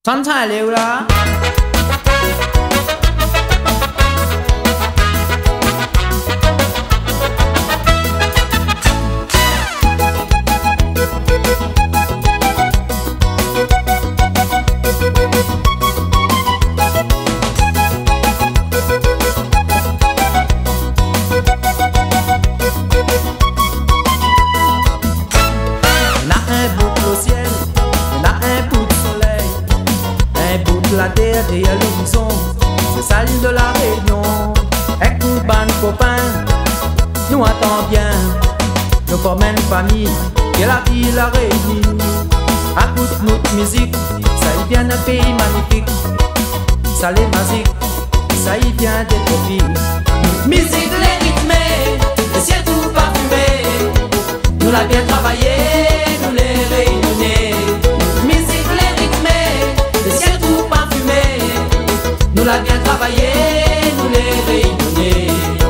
ฉันถ่ายเร็วละ La terre et à l'horizon, c'est ça l'île de la Réunion. Écoute, ban copain, nous attend bien. Nous formons une famille et la vie la réunit. Écoute notre musique, ça y vient d'un pays magnifique. Ça les magique, ça y vient des tropiques. Musique les rythmés, le ciel tout parfumé. Nous l'a bien travaillé, nous les réunionnais. Musique les rythmés, le ciel tout parfumé. Nous l'a bien travaillé, nous les réunionnais.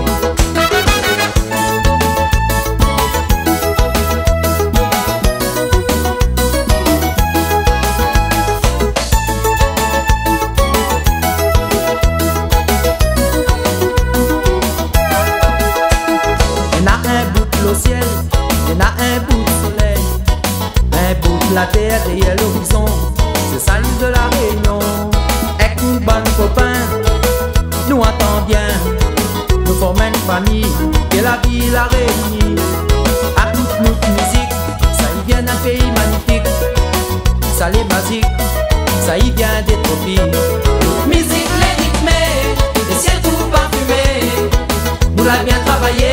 Au ciel, il y en a un bout de soleil, un bout de la terre et l'horizon, c'est ça l'île de la Réunion. Écoute, bon copain, nous attend bien, nous formons une famille et la vie la réunit. Écoute notre musique, ça y vient d'un pays magnifique, ça les basique, ça y vient des tropiques. Musique les rythmés, le ciel tout parfumé, nous l'a bien travaillé.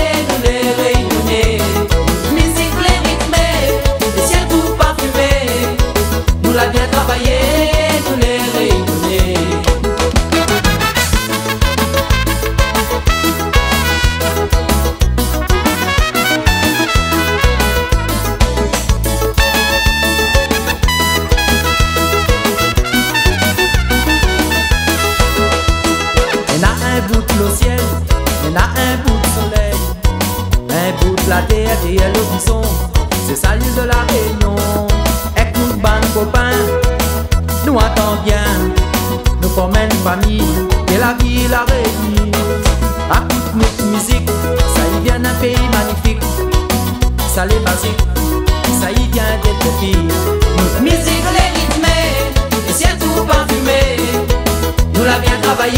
Le ciel, il y en a un bout de soleil, un bout de la terre et l'horizon, c'est ça l'île de la Réunion. Écoute, ban copain, nous attend bien, nous formons une famille et la vie la réunit. Écoute notre musique, ça y vient d'un pays magnifique, ça les basique, ça y vient des tropiques. Notre musique les rythmés, le ciel tout parfumé, nous l'a bien travaillé.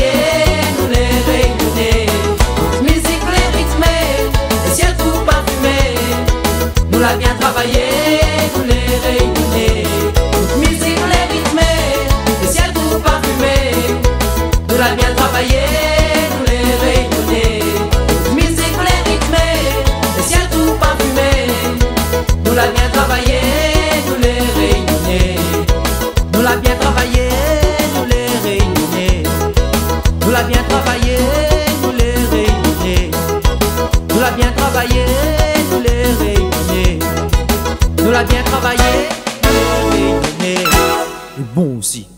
Nous l'a bien travaillé, nous les réunionnais. Toute musique les rythmés, le ciel tout parfumé. Nous l'a bien travaillé, nous les réunionnais. Toute musique les rythmés, le ciel tout parfumé. Nous l'a bien travaillé, nous les réunionnais. Nous l'a bien travaillé, nous les réunionnais. Nous l'a bien travaillé, nous les réunionnais. Nous l'a bien travaillé, nous les réunionnais. Nous l'a bien travaillé, nous les réunionnais. Et bon aussi.